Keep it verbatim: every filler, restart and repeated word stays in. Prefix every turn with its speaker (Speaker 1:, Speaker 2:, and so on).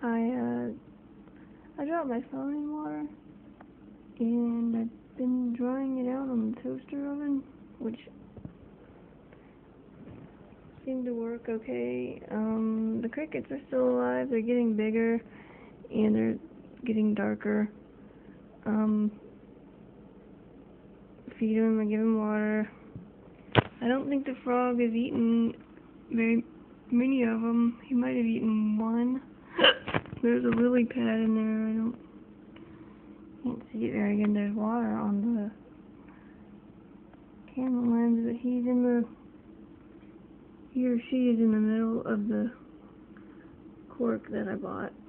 Speaker 1: I, uh, I dropped my phone in water, and I've been drying it out on the toaster oven, which seemed to work okay. Um, the crickets are still alive. They're getting bigger, and they're getting darker. Um, feed them, I give them water. I don't think the frog has eaten very many of them. He might have eaten one. There's a lily pad in there. I don't can't see it very good. There's water on the camera lens, but he's in the he or she is in the middle of the cork that I bought.